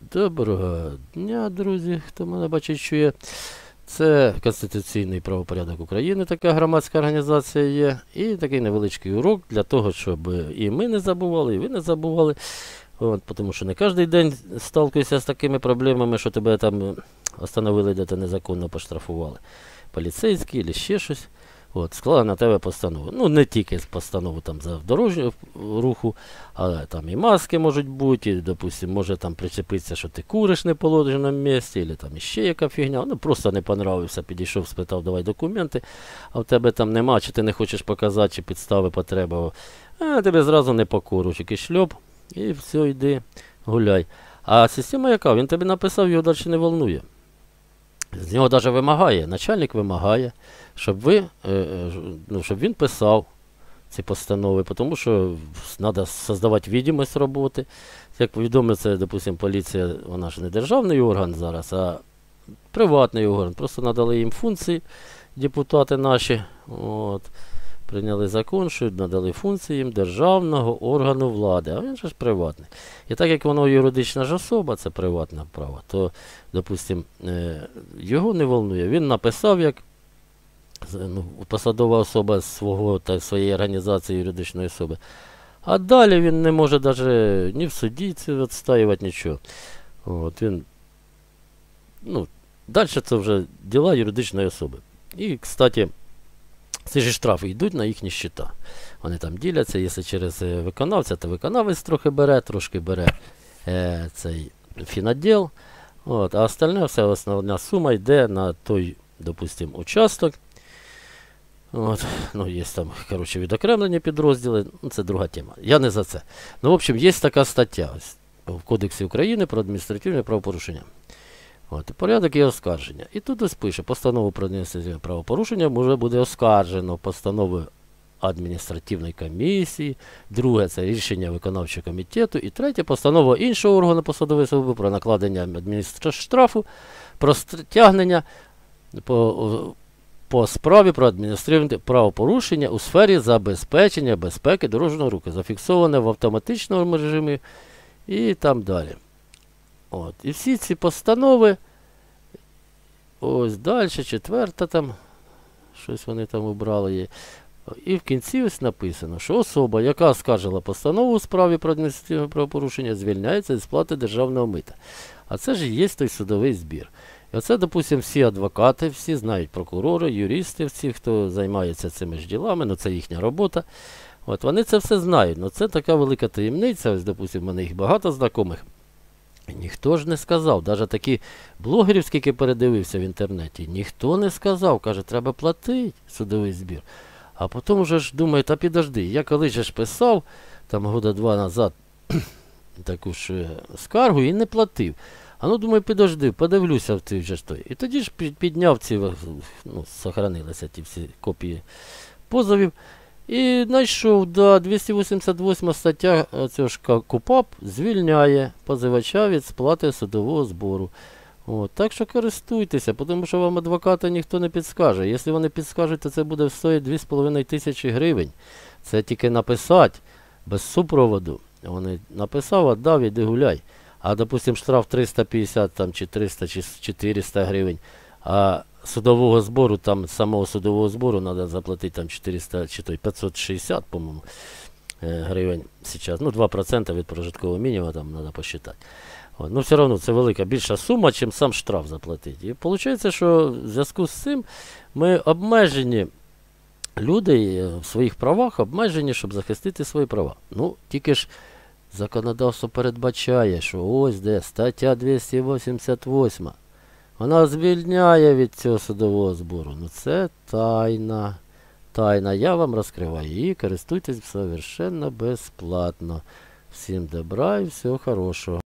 Доброго дня, друзі, хто мене бачить, чує. Це Конституційний правопорядок України, така громадська організація є. І такий невеличкий урок для того, щоб і ми не забували, і ви не забували. Тому що не кожен день сталкуєшся з такими проблемами, що тебе там остановили, де ти незаконно поштрафували. Поліцейські або ще щось. Склали на тебе постанову. Ну, не тільки постанову там за дорожнього руху, але там і маски можуть бути, і, допустим, може там причепитися, що ти куриш не в положеному місці, або там іще яка фігня. Ну, просто не понравився, підійшов, спитав, давай документи, а в тебе там нема, чи ти не хочеш показати, чи підстави потреба. А тебе зразу не покоруть, якийсь шльоп, і все, йди, гуляй. А система яка? Він тобі написав, його далі не волнує. З нього навіть вимагає, начальник вимагає, щоб він писав ці постанови, тому що треба створювати видимость роботи. Як відомо, це, допустим, поліція, вона ж не державний орган зараз, а приватний орган. Просто надали їм функції, депутати наші, прийняли закон, що надали функції їм державного органу влади, а він же ж приватний. І так як воно юридична ж особа, це приватне право, то, допустим, його не волнує. Він написав, як посадова особа своєї організації юридичної особи. А далі він не може навіть ні в суді відстоювати, нічого. Далі це вже діла юридичної особи. І, кстати, ці ж штрафи йдуть на їхні щита. Вони там діляться, якщо через виконавця, то виконавець трошки бере цей фіноділ. А остальне, вся основна сума йде на той, допустим, участок. Є там, відокремлені підрозділи, це друга тема. Я не за це. В общем, є така стаття в Кодексі України про адміністративне правопорушення. Порядок і оскарження. І тут ось пише, постанову про адміністративне правопорушення може буде оскаржено постановою адміністративної комісії, друге – це рішення виконавчого комітету, і третє – постанова іншого органу посадової особи про накладення адмінштрафу, про стягнення по справі про адміністративне правопорушення у сфері забезпечення безпеки дорожнього руху, зафіксоване в автоматичному режимі і там далі. І всі ці постанови, ось далі, четверта там, щось вони там обрали є. І в кінці ось написано, що особа, яка оскаржила постанову у справі про адміністративне правопорушення, звільняється зі сплати державного мита. А це ж і є той судовий збір. І оце, допустим, всі адвокати, всі знають, прокурори, юристи, всі, хто займається цими ж ділами, це їхня робота. Вони це все знають. Це така велика таємниця, ось, допустим, в мене їх багато знайомих. Ніхто ж не сказав, навіть такі блогерів, скільки передивився в інтернеті, ніхто не сказав, каже, треба платити судовий збір. А потім вже ж думаю, та підожди, я колись ж писав, там года 2 назад, таку ж скаргу і не платив. Думаю, підожди, подивлюся в цей же той. І тоді ж підняв ці, сохранилися ті всі копії позовів. І знайшов, 288 стаття цього ж КУпАП звільняє позивача від сплати судового збору. Так що користуйтеся, тому що вам адвоката ніхто не підскаже. Якщо вони підскажуть, то це буде стоїти 2500 гривень. Це тільки написати, без супроводу. Вони написав, віддав, іди гуляй. А, допустим, штраф 350 там, чи 300, чи 400 гривень. А судового збору, там самого судового збору треба заплатити там 400, чи 560, по-моєму, гривень зараз. 2% від прожиткового мінімуму там треба посчитати. Все одно це велика, більша сума, чим сам штраф заплатити. І виходить, що в зв'язку з цим ми обмежені, люди в своїх правах обмежені, щоб захистити свої права. Тільки ж законодавство передбачає, що ось де стаття 288. Вона звільняє від цього судового збору. Це тайна. Тайна. Я вам розкриваю її. Користуйтесь совершенно безплатно. Всім добра і всього хорошого.